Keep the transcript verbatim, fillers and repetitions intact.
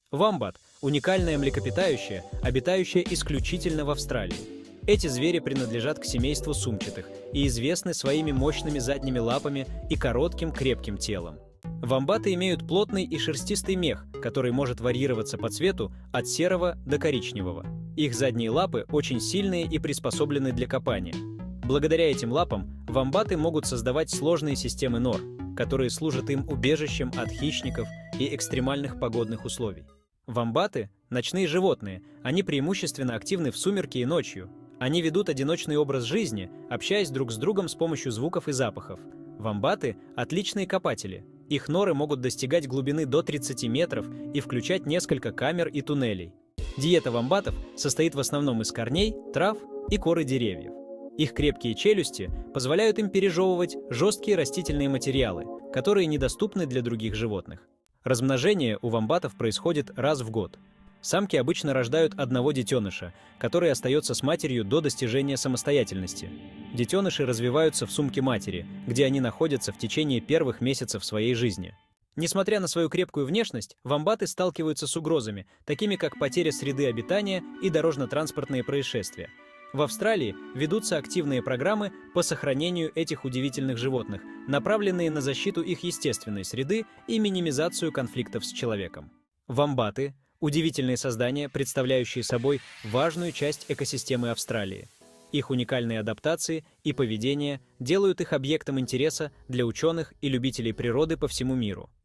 Вомбат — уникальное млекопитающее, обитающее исключительно в Австралии. Эти звери принадлежат к семейству сумчатых и известны своими мощными задними лапами и коротким крепким телом. Вомбаты имеют плотный и шерстистый мех, который может варьироваться по цвету от серого до коричневого. Их задние лапы очень сильные и приспособлены для копания. Благодаря этим лапам вомбаты могут создавать сложные системы нор, которые служат им убежищем от хищников и экстремальных погодных условий. Вомбаты – ночные животные, они преимущественно активны в сумерки и ночью. Они ведут одиночный образ жизни, общаясь друг с другом с помощью звуков и запахов. Вомбаты – отличные копатели. Их норы могут достигать глубины до тридцати метров и включать несколько камер и туннелей. Диета вомбатов состоит в основном из корней, трав и коры деревьев. Их крепкие челюсти позволяют им пережевывать жесткие растительные материалы, которые недоступны для других животных. Размножение у вомбатов происходит раз в год. Самки обычно рождают одного детеныша, который остается с матерью до достижения самостоятельности. Детеныши развиваются в сумке матери, где они находятся в течение первых месяцев своей жизни. Несмотря на свою крепкую внешность, вомбаты сталкиваются с угрозами, такими как потеря среды обитания и дорожно-транспортные происшествия. В Австралии ведутся активные программы по сохранению этих удивительных животных, направленные на защиту их естественной среды и минимизацию конфликтов с человеком. Вомбаты – удивительные создания, представляющие собой важную часть экосистемы Австралии. Их уникальные адаптации и поведение делают их объектом интереса для ученых и любителей природы по всему миру.